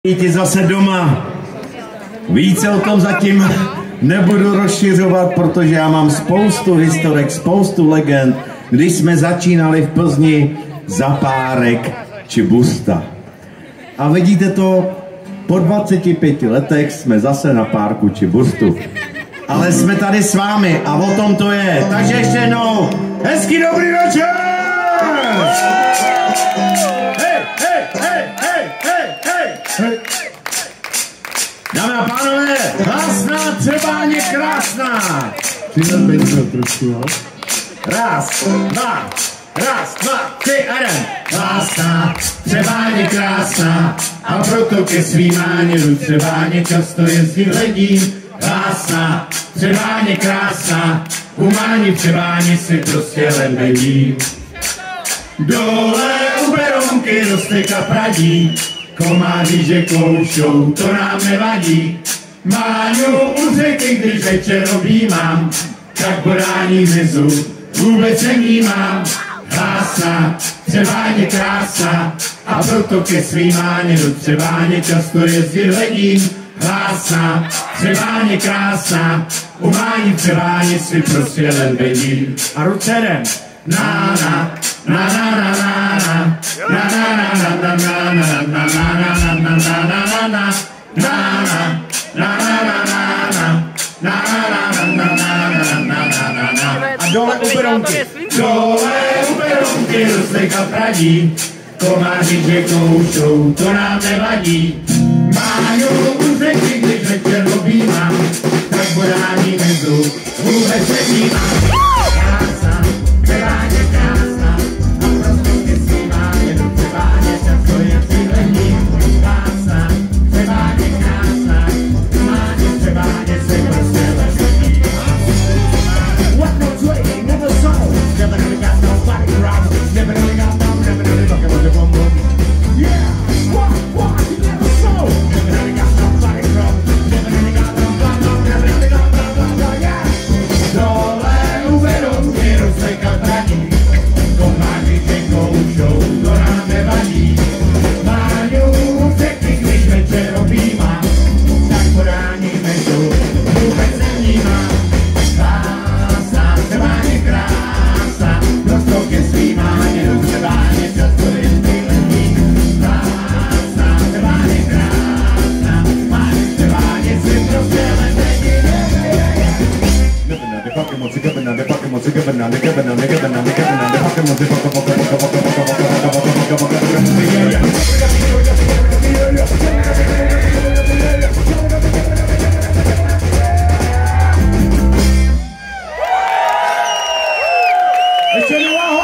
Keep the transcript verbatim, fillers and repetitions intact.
Víte zase doma. Více o tom zatím nebudu rozšiřovat, protože já mám spoustu historek, spoustu legend, když jsme začínali v Plzni za Párek či Busta. A vidíte to, po dvaceti pěti letech jsme zase na Párku či Bustu. Ale jsme tady s vámi a o tom to je. Takže ještě jednou, hezký dobrý večer! Hej, hej, hej, hej, hej, hej, hej. Dámy a pánové, krásná Třebáň je krásná. Přidat bejte trošku, jo? Raz, dva, raz, dva, tři a jeden. Krásná Třebáň je krásná a proto ke svým máněru Třebáně často jezdím hledím. Krásná Třebáň je krásná, u Máni v Třebáni si prostě len bedím. Dole u Berounky roste kapradí, komáři, že koušou, to nám nevadí. Máňu u řeky, když večer objímám, tak podání hmyzu vůbec nevnímám. Krásná Třebáň je krásná a proto ke svým máněru Třebáně často jezdit hledím. Krásná Třebáň je krásná, u Máni v Třebáni si prostě len bedím. A ruce jdem. Na na na na na na na na na na na na na na na na na a dole u Berounky, dole u Berounky roste kapradí, komáři, že koušou, to nám nevadí. Máňu u řeky, když večer objímám, tak podání hmyzu vůbec nevnímám. Krásná Třebáň je krásná a proto ke svým máněru Třebáně často jezdím hledím. Krásná Třebáň je krásná, Máně v Třebáně se prostě ledí. What no tway, never saw, never really got nobody around, never really got no, never really looking with the bum bum. Yeah, what, what, you never saw, never really got nobody around, never really got no bum bum, never really got no bum bum, yeah. Dole u Berounky roste kapradí, komáři, že koušou, to nám nevadí. Máňu u řeky, když večer objímám, tak podání hmyzu vůbec nevnímám. Krásná Třebáň je krásná, proto ke svým máněru Třebáně často jezdím hledím. Krásná Třebáň je krásná, Máně v Třebáně si prostě len bedí. Ještě jednou ahoj!